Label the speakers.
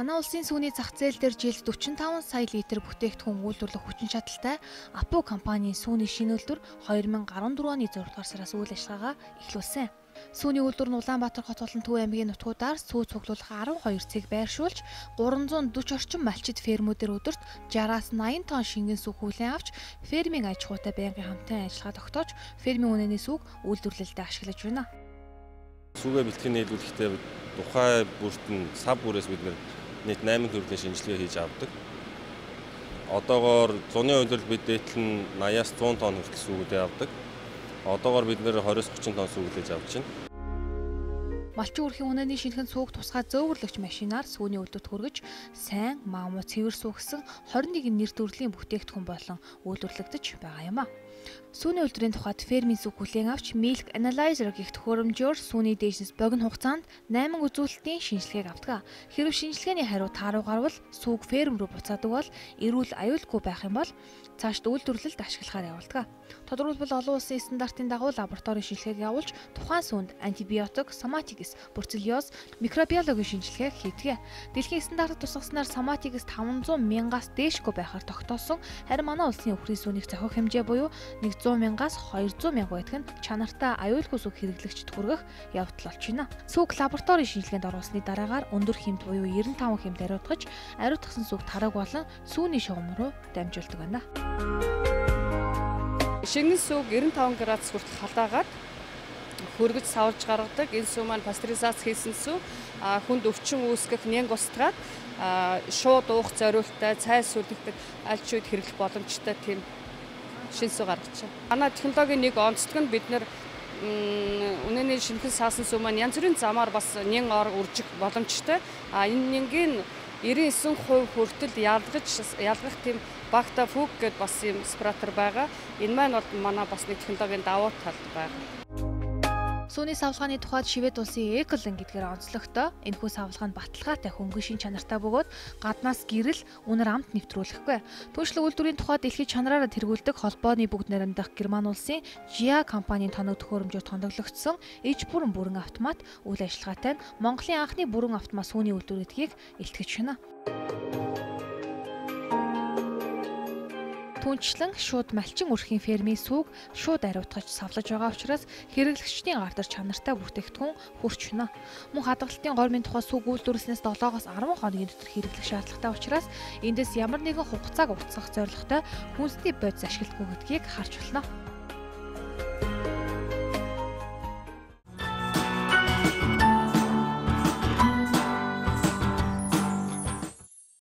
Speaker 1: Манай улсын сүүний зах зээл дээр жилд 45 сая литр бүтээгдэхүүн үйлдвэрлэх хүчин чадалтай Апу компанийн сүүний шинэ үйлдвэр 2014 оны 6 дугаар сараас үйл ажиллагаагаа эхлүүлсэн. Сүүний үйлдвэр нь Улаанбаатар хот болон Төв аймгийн нутгуудаар сүү цуглуулах 12 цэг байршуулж 340 орчим малчид фермүүдээр өдөрт 60-аас 80 тонн шингэн сүү хүлээн авч фермийн аж ахуйтай байнгын хамтын ажиллагаа тогтоож фермийн үнэний сүүг үйлдвэрлэлдээ ашиглаж байна.
Speaker 2: Сүүгээ бэлтгэхийн нийлүүлэхдээ тухай бүрт нь сав бүрээс бид нийт 8 төрлийн шинжилгээ хийж авдаг. Одоогоор зуны үйлдвэрлэл бид дээдл нь 80-аас 100 тонн хүртэл сүүгүүдээ авдаг. Одоогоор бид 20-30 тонн сүүгүүдээ авч байна.
Speaker 1: Малчин үрхийн үнэний шинэхэн сүүг тусгай зөөвөрлөгч машинаар сүүний үйлдвэрт хүргэж сайн, маамуу, цэвэр сүү гэсэн 21 нэр төрлийн бүтээгдэхүүн болон үйлдвэрлэгдэж байгаа юм а. Сүүний үйлдвэрийн тухайд фермийн сүүг хүлээн авч Milk Analyzer гэх төхөөрөмжөөр сүүний дээшнээс богино хугацаанд 8 үзүүлэлтийн шинжилгээг авдаг. Хэрэв шинжилгээний хариу тааруу гарвал сүүг ферм рүү буцаадаг бол эрүүл аюулгүй байх юм бол цаашд үйлдвэрлэлд ашиглахаар явуулдаг. Тодорхойлбол олон улсын стандартын дагуу лабораторийн шинжилгээг явуулж тухайн сүүнд антибиотик, соматикс, бруцеллез, микробиологийн шинжилгээг хийдэг. Дэлхийн стандартад тусгаснаар соматикс 500 мянгаас дээшгүй байхаар тогтоосон. Харин манай улсын өхрийн сүүнийг зохиох хэмжээ буюу 100 мянгаас 200 мянга байдг нь чанартай аюулгүй сүүг хэрэглэгчд хүргэх явдал болж байна. Сүүг лабораторийн шинжилгээнд оруулсны дараагаар өндөр хэмт буюу 95 хэмт ариутгаж, ариутгасан сүүг тараг болон сүүний шугам руу дамжуулдаг байна.
Speaker 3: Шингэн сүүг 95 градус хүртэл халаагаад хөргөж савлж гаргадаг. Энэ сүү маань пастеризац хийсэн сүү хүнд өвчин үүсгэх нянг устгаад шууд уух зориулттай цай сүү гэдэг аль ч үед хэрэглэх боломжтой тийм шинэ сүү гаргаж байна. Манай технологийн нэг онцлог нь бид үнэний шинэхэн саасан сүү маань янз бүрийн замаар бас нэн ор үржих боломжтой. Энэ нэнгийн 99% хүртэл ялгах тийм бактафуг гэдэг бас юм спратер байгаа. Энэ маань бол манай бас нэг технологийн давуу тал байгаа.
Speaker 1: Сүүний савлгааны тухайд Швед улсын Эколен гэдгээр онцлогтой энэхүү савлгаа нь баталгаатай хөнгөн шин чанартай бөгөөд гаднаас гэрэл үнэр амт нэвтрүүлэхгүй. Түүнчлэн үйлдвэрийн тухайд дэлхийд чанараараа тэргүүлдэг холбооны бүгд найрамдах Герман улсын GIA компанийн тоног төхөөрөмжөөр тоногдогдсон иж бүрэн автомат үйл ажиллагаатай нь Монголын анхны бүрэн автомат сүүний үйлдвэр гэдгийг илтгэж байна. Түүнчлэн шууд малчин үрхийн фермийн сүүг шууд ариутгаж савлаж байгаа учраас хэрэглэгчдийн гар дээр чанартай бүтээгдэхүүн хүрч байна. Мөн хадгалтын гормын тухай сүүг үйлдвэрлэснээс 7-оос 10 хоногийн дотор хэрэглэх шаардлагатай учраас эндээс ямар нэгэн хугацааг уртсгах зорилготой хүнсний бодис ашигладаггүй гэдгийг харж байна.